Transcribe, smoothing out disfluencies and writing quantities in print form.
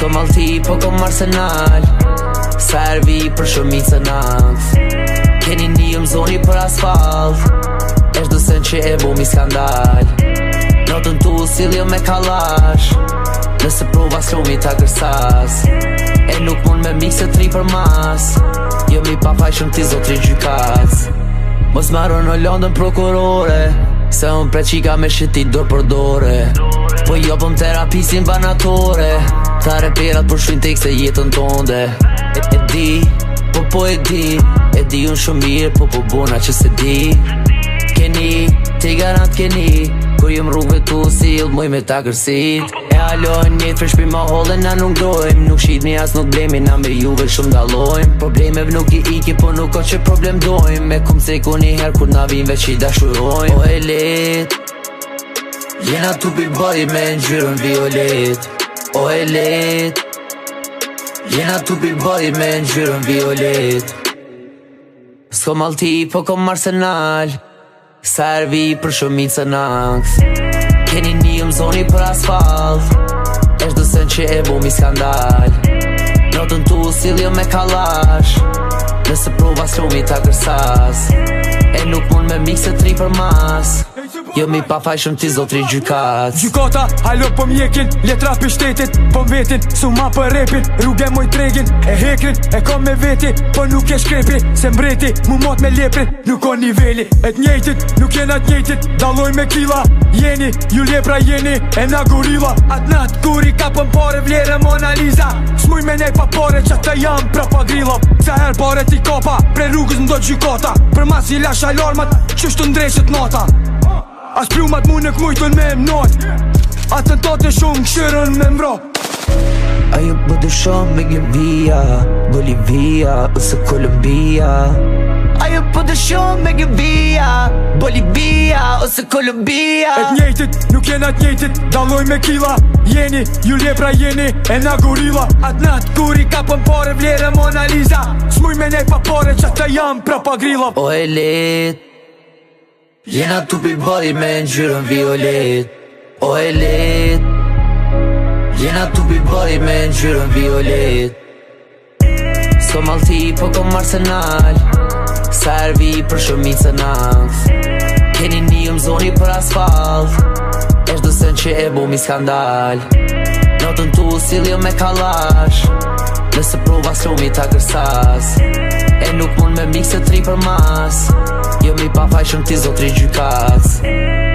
S'ko malti po kom arsenal, servi për shumica nakt. Keni një zoni për asfalt, eshtë dësen që e bumi skandal. Notën tu siljo me kalash, nëse prova s'lumi ta kërsas. E nuk mund me mikse tri për mas, jo mi pa fajshëm ti zotri gjykas. Mos marro në Londën prokurore, se unë pre qika me shiti dorë për dore. Po jopëm terapisin banatore, ta reperat për shvin tek se jetën tonde. E di, po e di unë shumë mirë, po bona që se di. Keni, te garant keni, kur jem rrugve tu sill, moj me ta kërsit. E alojnë njët për shpi ma holle na nuk dojmë, nuk shitmi as nuk blemi, na me juve shumë dalojmë. Problemev nuk i iki, po nuk o që problem dojmë, me kum se ku një her kur na vim veç i dashurojmë. O e let, jena tu pi body me ngjyrën violet. O e let, jena tu pi body me ngjyrën violet. S'ko malti po kom arsenal, servi për shumica nakt. Keni një zoni për asfalt, eshtë dësen që e bumi skandal. Notën tu siljo me kalash, nëse prova s'lumi ta kërsas. E nuk mund me mikse tri për mas, jo mi pa fajshëm ti zotri gjykat. Gjykata, halo po mjekin, letra për shtetit, po mvetin, suma për repin, rrugë moj tregin, e hekrin, e kom me veti, po nuk e shkrepi, se mbreti, mu mot me leprin, nuk o niveli. E t'njejtit, nuk jena t'njejtit, daloj me kila, jeni, ju lepra jeni, e na gorila. Atë nat, kuri ka pën pare vlerë Mona Lisa, s'muj me nej pa pare që ta jam pra pa grilla. Sa her pare ti kapa, pre rrugës ndo gjykata, për mas i lash alarmat, qështu ndreshet nata. As plumat mu në kmujtën me mnot, atentate shumë këshirën me mbro. Ajo po dëshon me Gjevia, Bolivia ose Kolumbia. Ajo po dëshon me Gjevia, Bolivia ose Kolumbia. E t'njejtit, nuk jena t'njejtit, daloj me kila, jeni, ju lepra jeni, e na gorila. Atë nat, kuri ka pën pare vlerë Mona Lisa, s'muj me nej pa pare që ta jam pra pa grilla. O e let, jena tu pi body me ngjyrën violet. O e let, jena tu pi body me ngjyrën violet. S'ko malti po kom arsenal, servi për shumica nakt. Keni një zoni për asfalt, eshtë dësen që e bumi skandal. Notën tu siljo me kalash, nëse prova s'lumi ta kërsas. E nuk mund me mikse tri për mas, jo mi pa fajshëm ti zotri gjykas.